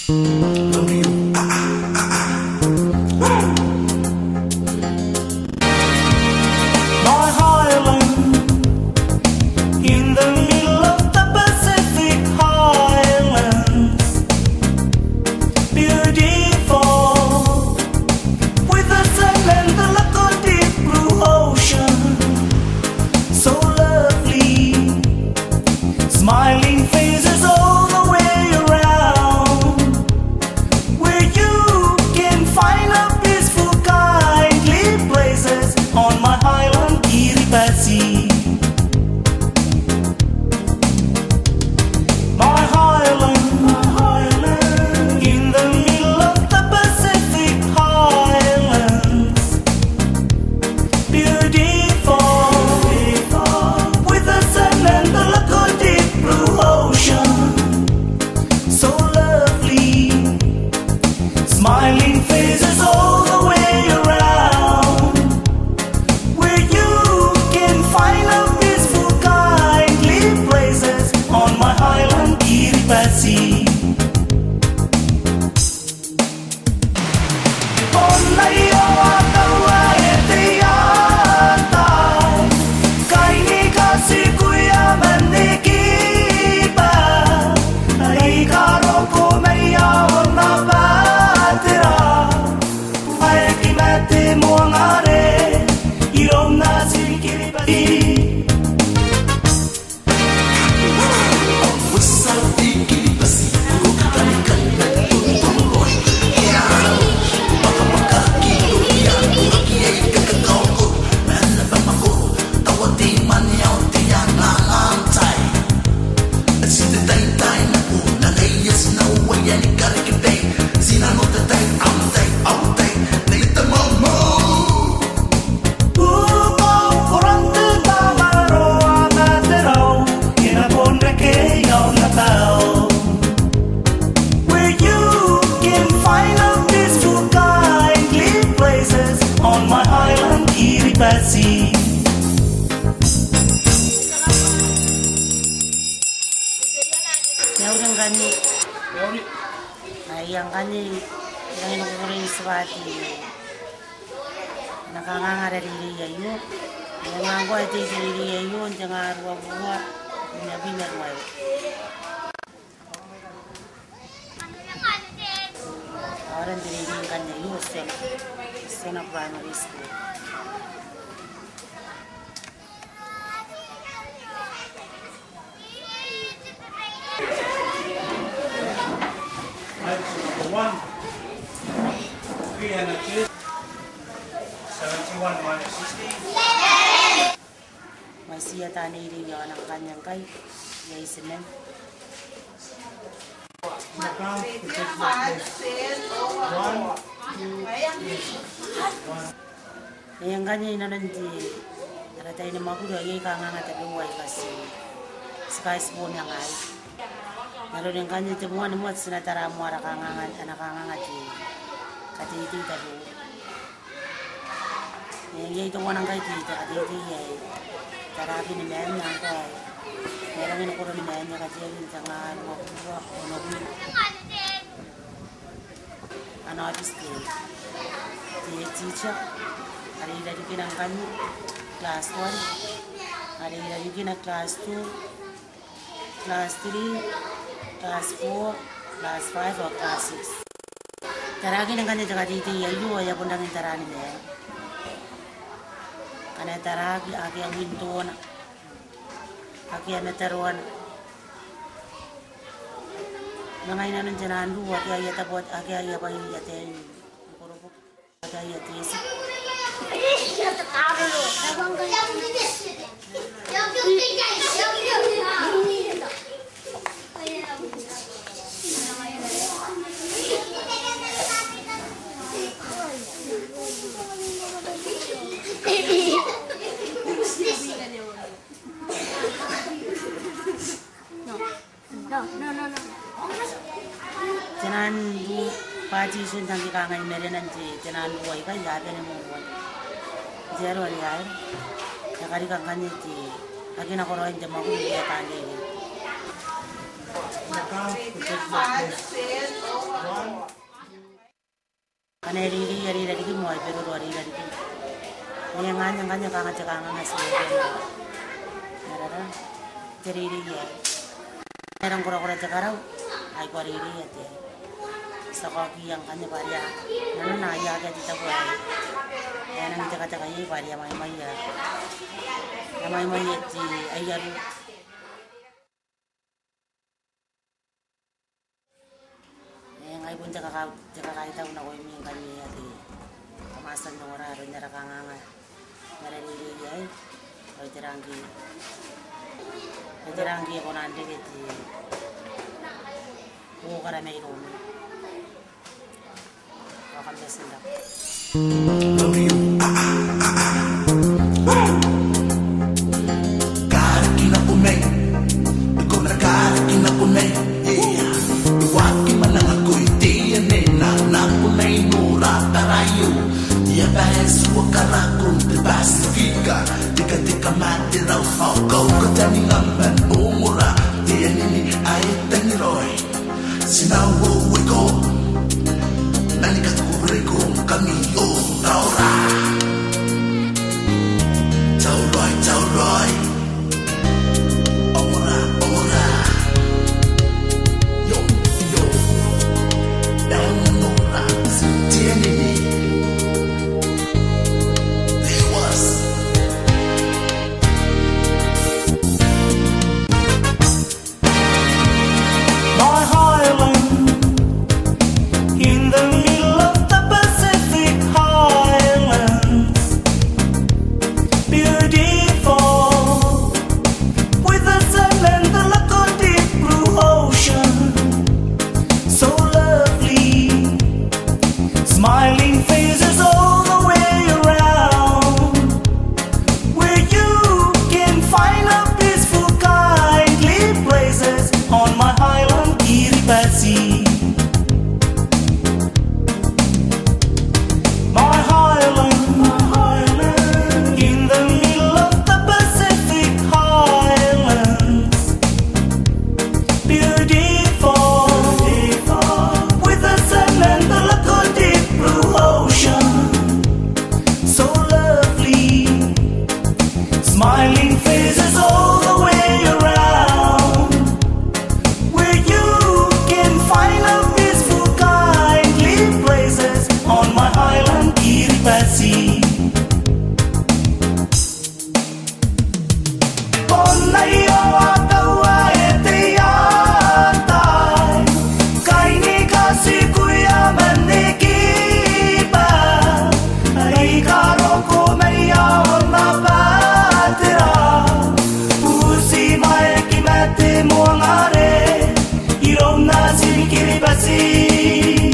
Kiribati. Yang kani, yang kani yang nungguin sebati, nakanganga dari dia yu, yang nganggo itu dari dia yu, jangan ruang bina ruai. Orang dari dia kan yu sen primary school. One, 371 minus 60. Masih ada nih di orang kanyang kay, ya isenen. Yang kanya ina nanti, ada tayo na magulo ay kanganga taluway kasi sky spoon yang ay. Nalu yang kanya temuan muat senatara muara kangangan anak kangangan di katiti tabu. Yang itu orang kaya kita katiti ya. Terapi ni men yang kaya. Merang ini kurang men yang kaya ni jangan buat nabi. Anak habis dia teacher. Hari ini dari kita kami kelas 1. Hari ini dari kita kelas 2, kelas 3. Class 4, class 5, or class 6. Taragi ng kanya jaga dito yayu ya pundang tarani me. Kana taragi aki ang winton. Aki ang taruan. Mga ina ng janandu aki ay tapot aki ay pa yaten. Korobok aki ay yates. No. Jangan bu pagi sudah kita ngai meren nanti jangan buai kan ya ada nemu buai. Jero ya. Ya kali kangen itu. Lagi nak orang yang jamu dia tanya. Kaneri yari dari ki moi pero dari dari ki. Nganya kanga cakanga ngasih. Nara jadi ya. Erang kura-kura cakarau, ai kori ya te. Sakoki yang kanya paria. Nana naya ke kita buat. Nang cakak-cakak ini paria mai ya. Mai ti ayar. Ay pun cakap tahu nak kami yang kami ada kemasan orang ada nyara kanganga nyara diri ya, kalau teranggi aku nanti gitu, aku karena main rumah, aku akan bersendak. Kaki punai, kau nak kaki punai, waki mana aku itu nena, nak punai murah terayu, dia bahas wakaraku bebas tiga, tiga mati rau, kau ketani ngamban umurah, dia ini ayat teniroi, sinawu wiko, nani kakuriko kami taura, tauroi. Kiribati